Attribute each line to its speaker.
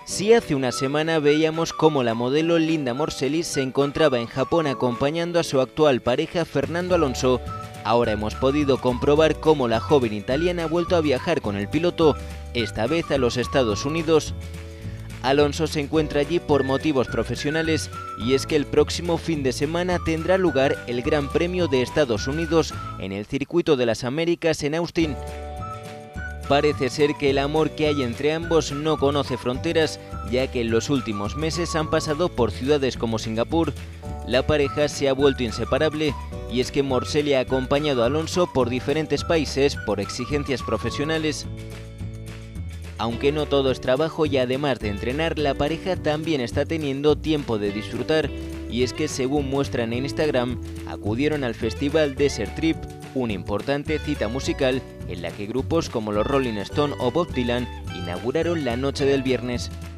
Speaker 1: Si hace una semana veíamos cómo la modelo Linda Morselli se encontraba en Japón acompañando a su actual pareja Fernando Alonso, ahora hemos podido comprobar cómo la joven italiana ha vuelto a viajar con el piloto, esta vez a los Estados Unidos. Alonso se encuentra allí por motivos profesionales y es que el próximo fin de semana tendrá lugar el Gran Premio de Estados Unidos en el Circuito de las Américas en Austin. Parece ser que el amor que hay entre ambos no conoce fronteras, ya que en los últimos meses han pasado por ciudades como Singapur. La pareja se ha vuelto inseparable y es que Morselli ha acompañado a Alonso por diferentes países por exigencias profesionales. Aunque no todo es trabajo y además de entrenar, la pareja también está teniendo tiempo de disfrutar, y es que según muestran en Instagram, acudieron al festival Desert Trip, una importante cita musical en la que grupos como los Rolling Stone o Bob Dylan inauguraron la noche del viernes.